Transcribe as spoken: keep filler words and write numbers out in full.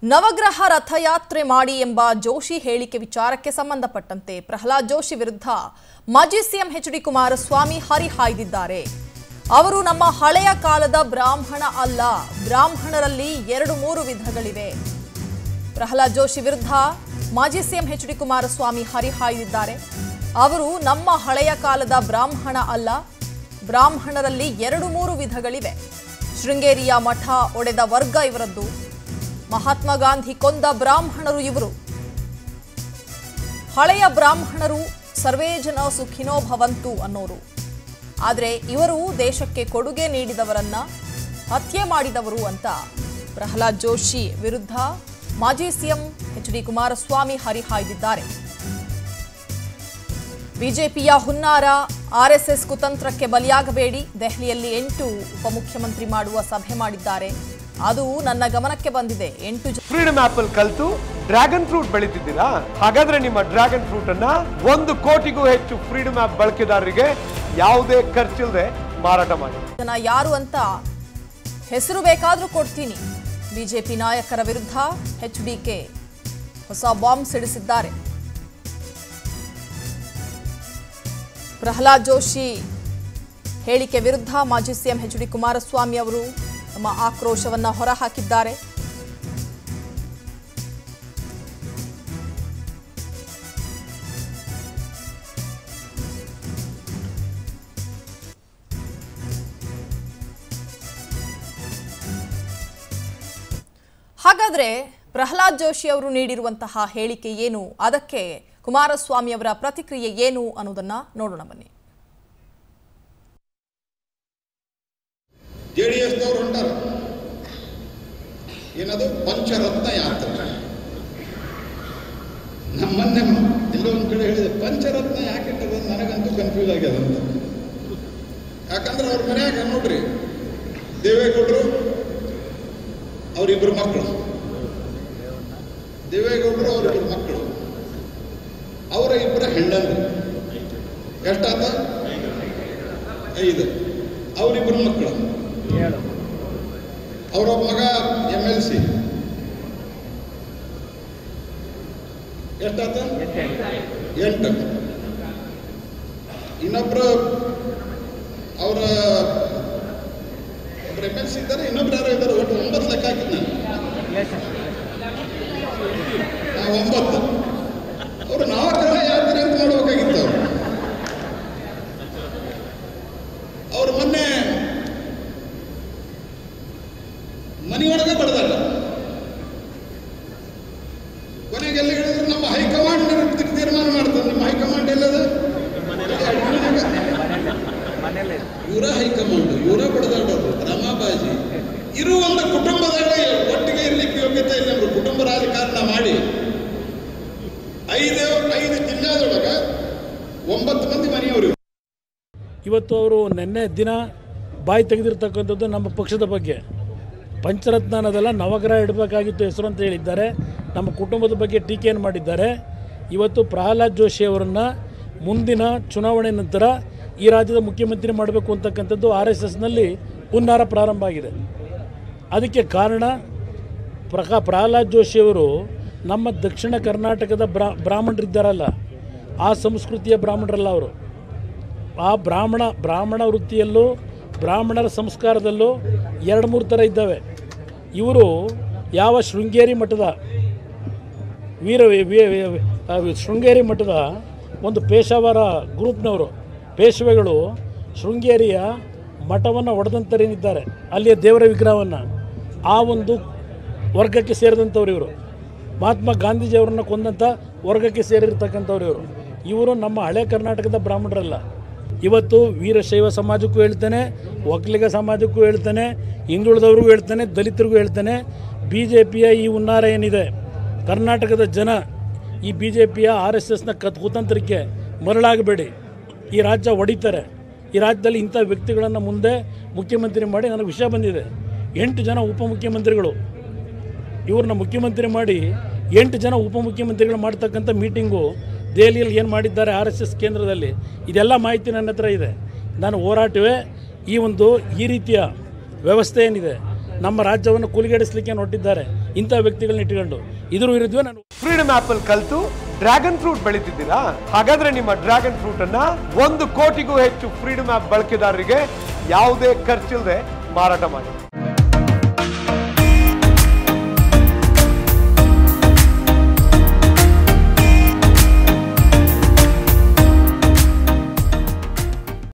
ನವಗ್ರಹ ರಥಯಾತ್ರೆ ಮಾಡಿ ಎಂಬ ಜೋಶಿ ಹೇಳಿಕೆ ವಿಚಾರಕ್ಕೆ ಸಂಬಂಧಪಟ್ಟಂತೆ ಪ್ರಹ್ಲಾದ್ ಜೋಶಿ ವಿರುದ್ಧ ಮಾಜಿ ಸಿಎಂ ಎಚ್ ಡಿ ಕುಮಾರಸ್ವಾಮಿ ಹರಿಹಾಯ್ದಿದ್ದಾರೆ. ಅವರು ನಮ್ಮ ಹಳೆಯ ಕಾಲದ ಬ್ರಾಹ್ಮಣ ಅಲ್ಲ, ಬ್ರಾಹ್ಮಣರಲ್ಲಿ ಎರಡು ಮೂರು ವಿಧಗಳಿವೆ. ಪ್ರಹ್ಲಾದ್ ಜೋಶಿ ವಿರುದ್ಧ ಮಾಜಿ ಸಿಎಂ ಎಚ್ ಡಿ ಕುಮಾರಸ್ವಾಮಿ ಹರಿಹಾಯ್ದಿದ್ದಾರೆ. ಅವರು ನಮ್ಮ ಹಳೆಯ ಕಾಲದ ಬ್ರಾಹ್ಮಣ ಅಲ್ಲ, ಬ್ರಾಹ್ಮಣರಲ್ಲಿ ಎರಡು ಮೂರು ವಿಧಗಳಿವೆ. ಶೃಂಗೇರಿಯ ಮಠ ಒಡೆದ ವರ್ಗ ಇವರದ್ದು. ಮಹಾತ್ಮ ಗಾಂಧಿ ಕೊಂದ ಬ್ರಾಹ್ಮಣರು ಇವರು. ಹಳೆಯ ಬ್ರಾಹ್ಮಣರು ಸರ್ವೇ ಜನ ಸುಖಿನೋ ಭವಂತು ಅನ್ನೋರು. ಆದರೆ ಇವರು ದೇಶಕ್ಕೆ ಕೊಡುಗೆ ನೀಡಿದವರನ್ನ ಹತ್ಯೆ ಮಾಡಿದವರು ಅಂತ ಪ್ರಹ್ಲಾದ್ ಜೋಶಿ ವಿರುದ್ಧ ಮಾಜಿ ಸಿಎಂ ಎಚ್ ಡಿ ಕುಮಾರಸ್ವಾಮಿ ಹರಿಹಾಯ್ದಿದ್ದಾರೆ. ಬಿಜೆಪಿಯ ಹುನ್ನಾರ, ಆರ್ಎಸ್ಎಸ್ ಕುತಂತ್ರಕ್ಕೆ ಬಲಿಯಾಗಬೇಡಿ, ದೆಹಲಿಯಲ್ಲಿ ಎಂಟು ಉಪಮುಖ್ಯಮಂತ್ರಿ ಮಾಡುವ ಸಭೆ ಮಾಡಿದ್ದಾರೆ. ಅದು ನನ್ನ ಗಮನಕ್ಕೆ ಬಂದಿದೆ. ಎಂಟು ಫ್ರೀಡಮ್ ಆಪಲ್ ಕಲ್ತು ಡ್ರ್ಯಾಗನ್ ಫ್ರೂಟ್ ಬೆಳೀತಿದ್ದೀರಾ? ಹಾಗಾದ್ರೆ ನಿಮ್ಮ ಡ್ರ್ಯಾಗನ್ ಫ್ರೂಟ್ ಅನ್ನ ಒಂದು ಕೋಟಿಗೂ ಹೆಚ್ಚು ಫ್ರೀಡಮ್ ಆಪ್ ಬಳಕೆದಾರರಿಗೆ ಯಾವುದೇ ಖರ್ಚಿಲ್ಲದೆ ಮಾರಾಟ ಮಾಡಿ. ಜನ ಯಾರು ಅಂತ ಹೆಸರು ಬೇಕಾದ್ರೂ ಕೊಡ್ತೀನಿ. ಬಿಜೆಪಿ ನಾಯಕರ ವಿರುದ್ಧ ಎಚ್ ಡಿ ಕೆ ಹೊಸ ಬಾಂಬ್ ಸಿಡಿಸಿದ್ದಾರೆ. ಪ್ರಹ್ಲಾದ್ ಜೋಶಿ ಹೇಳಿಕೆ ವಿರುದ್ಧ ಮಾಜಿ ಸಿಎಂ ಎಚ್ ಡಿ ಕುಮಾರಸ್ವಾಮಿ ಅವರು ತಮ್ಮ ಆಕ್ರೋಶವನ್ನ ಹೊರಹಾಕಿದ್ದಾರೆ. ಹಾಗಾದ್ರೆ ಪ್ರಹ್ಲಾದ್ ಜೋಶಿ ಅವರು ನೀಡಿರುವಂತಹ ಹೇಳಿಕೆ ಏನು, ಅದಕ್ಕೆ ಕುಮಾರಸ್ವಾಮಿ ಅವರ ಪ್ರತಿಕ್ರಿಯೆ ಏನು ಅನ್ನೋದನ್ನ ನೋಡೋಣ ಬನ್ನಿ. ಜೆಡಿಎಸ್ ದವರು ಹೊಂಟಾರ ಏನದು ಪಂಚರತ್ನ ಯಾತ್ರೆ. ನಮ್ಮನ್ನೆ ಎಲ್ಲೋ ಒಂದು ಕಡೆ ಹೇಳಿದೆ ಪಂಚರತ್ನ ಯಾಕೆ ಇಟ್ಟದ, ನನಗಂತೂ ಕನ್ಫ್ಯೂಸ್ ಆಗ್ಯದ ಅಂತ. ಯಾಕಂದ್ರೆ ಅವ್ರ ಮನ್ಯಾಗ ನೋಡ್ರಿ, ದೇವೇಗೌಡರು ಅವರಿಬ್ಬರು ಮಕ್ಕಳು, ದೇವೇಗೌಡರು ಅವರಿಬ್ಬರು ಮಕ್ಕಳು, ಅವರ ಇಬ್ಬರ ಹೆಂಡಂದ್ರು ಎಷ್ಟಾತ? ಐದು. ಅವರಿಬ್ಬರು ಮಕ್ಕಳು, ಅವರ ಮಗ ಎಂ ಎಲ್ ಸಿ ಎಷ್ಟಾತ? ಎಂಟು. ಇನ್ನೊಬ್ರು ಅವರ ಒಬ್ರು ಎಂ ಎಲ್ ಸಿ ಇದ್ದಾರೆ, ಇನ್ನೊಬ್ರು ಯಾರೋ ಇದ್ದಾರೆ. ಒಟ್ಟು ಒಂಬತ್ತು ಲೆಕ್ಕ ಹಾಕಿದ್ ನಾನು ಒಂಬತ್ತು. ಅವರು ನಾವಕರಣ ಯಾತ್ರೆ ಅಂತ ಮಾಡಬೇಕಾಗಿತ್ತು. ಅವರು ಅವ್ರು ಮೊನ್ನೆ ಮನೆಯೊಳಗೆ ಬಡದಾಡ. ಕೊನೆಗೆ ಎಲ್ಲಿ ಹೇಳಿದ್ರು ನಮ್ಮ ಹೈಕಮಾಂಡ್ ತೀರ್ಮಾನ ಮಾಡ್ತಾರೆ. ನಿಮ್ಮ ಹೈಕಮಾಂಡ್ ಎಲ್ಲದ? ಇವರ ಹೈಕಮಾಂಡ್, ಇವರ ಬಡದಾಡೋದು ರಮಾಬಾಜಿ. ಇರುವ ಒಂದು ಕುಟುಂಬದಲ್ಲಿ ಒಟ್ಟಿಗೆ ಇರ್ಲಿಕ್ಕೆ ಯೋಗ್ಯತೆ ಇಲ್ಲ. ಅವರು ಕುಟುಂಬ ರಾಜಕಾರಣ ಮಾಡಿ ಐದು ಐದು ಜಿಲ್ಲಾದೊಳಗೆ ಒಂಬತ್ತು ಮಂದಿ ಮನೆಯವರು. ಇವತ್ತು ಅವರು ನಿನ್ನೆ ದಿನ ಬಾಯಿ ತೆಗೆದಿರ್ತಕ್ಕಂಥದ್ದು ನಮ್ಮ ಪಕ್ಷದ ಬಗ್ಗೆ. ಪಂಚರತ್ನ ಅನ್ನೋದೆಲ್ಲ ನವಗ್ರಹ ಇಡಬೇಕಾಗಿತ್ತು ಹೆಸರು ಅಂತ ಹೇಳಿದ್ದಾರೆ. ನಮ್ಮ ಕುಟುಂಬದ ಬಗ್ಗೆ ಟೀಕೆಯನ್ನು ಮಾಡಿದ್ದಾರೆ. ಇವತ್ತು ಪ್ರಹ್ಲಾದ್ ಜೋಶಿ ಅವರನ್ನು ಮುಂದಿನ ಚುನಾವಣೆ ನಂತರ ಈ ರಾಜ್ಯದ ಮುಖ್ಯಮಂತ್ರಿ ಮಾಡಬೇಕು ಅಂತಕ್ಕಂಥದ್ದು ಆರ್ ಎಸ್ ಎಸ್ನಲ್ಲಿ ಹುನ್ನಾರ ಪ್ರಾರಂಭ ಆಗಿದೆ. ಅದಕ್ಕೆ ಕಾರಣ ಪ್ರಕಾ ಪ್ರಹ್ಲಾದ್ ಜೋಶಿಯವರು ನಮ್ಮ ದಕ್ಷಿಣ ಕರ್ನಾಟಕದ ಬ್ರಾ ಬ್ರಾಹ್ಮಣರಿದ್ದಾರಲ್ಲ, ಆ ಸಂಸ್ಕೃತಿಯ ಬ್ರಾಹ್ಮಣರಲ್ಲ ಅವರು. ಆ ಬ್ರಾಹ್ಮಣ ಬ್ರಾಹ್ಮಣ ವೃತ್ತಿಯಲ್ಲೂ ಬ್ರಾಹ್ಮಣರ ಸಂಸ್ಕಾರದಲ್ಲೂ ಎರಡು ಮೂರು ಥರ ಇದ್ದಾವೆ. ಇವರು ಯಾವ ಶೃಂಗೇರಿ ಮಠದ ವೀರ ಶೃಂಗೇರಿ ಮಠದ ಒಂದು ಪೇಶಾವರ ಗ್ರೂಪ್ನವರು, ಪೇಶವೆಗಳು ಶೃಂಗೇರಿಯ ಮಠವನ್ನು ಒಡೆದಂಥರೇನಿದ್ದಾರೆ, ಅಲ್ಲಿಯ ದೇವರ ವಿಗ್ರಹವನ್ನು, ಆ ಒಂದು ವರ್ಗಕ್ಕೆ ಸೇರಿದಂಥವ್ರು ಇವರು. ಮಹಾತ್ಮ ಗಾಂಧೀಜಿಯವರನ್ನು ಕೊಂದಂಥ ವರ್ಗಕ್ಕೆ ಸೇರಿರ್ತಕ್ಕಂಥವ್ರು ಇವರು. ಇವರು ನಮ್ಮ ಹಳೆ ಕರ್ನಾಟಕದ ಬ್ರಾಹ್ಮಣರಲ್ಲ. ಇವತ್ತು ವೀರಶೈವ ಸಮಾಜಕ್ಕೂ ಹೇಳ್ತಾನೆ, ಒಕ್ಕಲಿಗ ಸಮಾಜಕ್ಕೂ ಹೇಳ್ತಾನೆ, ಹಿಂದುಳಿದವ್ರಿಗೂ ಹೇಳ್ತಾನೆ, ದಲಿತರಿಗೂ ಹೇಳ್ತಾನೆ. ಬಿ ಜೆ ಪಿಯ ಈ ಹುನ್ನಾರ ಏನಿದೆ, ಕರ್ನಾಟಕದ ಜನ ಈ ಬಿ ಜೆ ಪಿಯ ಆರ್ ಎಸ್ ಎಸ್ನ ಕತ್ ಕುತಂತ್ರಕ್ಕೆ ಮರಳಾಗಬೇಡಿ. ಈ ರಾಜ್ಯ ಹೊಡಿತಾರೆ. ಈ ರಾಜ್ಯದಲ್ಲಿ ಇಂಥ ವ್ಯಕ್ತಿಗಳನ್ನು ಮುಂದೆ ಮುಖ್ಯಮಂತ್ರಿ ಮಾಡಿ, ನನಗೆ ವಿಷಯ ಬಂದಿದೆ, ಎಂಟು ಜನ ಉಪಮುಖ್ಯಮಂತ್ರಿಗಳು ಇವ್ರನ್ನ ಮುಖ್ಯಮಂತ್ರಿ ಮಾಡಿ ಎಂಟು ಜನ ಉಪಮುಖ್ಯಮಂತ್ರಿಗಳು ಮಾಡ್ತಕ್ಕಂಥ ಮೀಟಿಂಗು ದೆಹಲಿಯಲ್ಲಿ ಏನು ಮಾಡಿದ್ದಾರೆ ಆರ್ ಎಸ್ ಎಸ್ ಕೇಂದ್ರದಲ್ಲಿ, ಇದೆಲ್ಲ ಮಾಹಿತಿ ನನ್ನ ಹತ್ರ ಇದೆ. ನಾನು ಹೋರಾಟವೇ ಈ ಒಂದು ಈ ರೀತಿಯ ವ್ಯವಸ್ಥೆ ಏನಿದೆ ನಮ್ಮ ರಾಜ್ಯವನ್ನು ಕೂಲಿಗೆಡಿಸಲಿಕ್ಕೆ ಹೊರಟಿದ್ದಾರೆ. ಇಂಥ ವ್ಯಕ್ತಿಗಳನ್ನ ಇಟ್ಕೊಂಡು ಇದ್ರ ವಿರುದ್ಧ ನಾನು ಫ್ರೀಡಮ್ ಆಪ್ ಅಲ್ಲಿ ಕಲ್ತು ಡ್ರ್ಯಾಗನ್ ಫ್ರೂಟ್ ಬೆಳೀತಿದ್ದೀರಾ? ಹಾಗಾದ್ರೆ ನಿಮ್ಮ ಡ್ರ್ಯಾಗನ್ ಫ್ರೂಟ್ ಅನ್ನ ಒಂದು ಕೋಟಿಗೂ ಹೆಚ್ಚು ಫ್ರೀಡಮ್ ಆಪ್ ಬಳಕೆದಾರರಿಗೆ ಯಾವುದೇ ಖರ್ಚಿಲ್ಲದೆ ಮಾರಾಟ ಮಾಡಿ.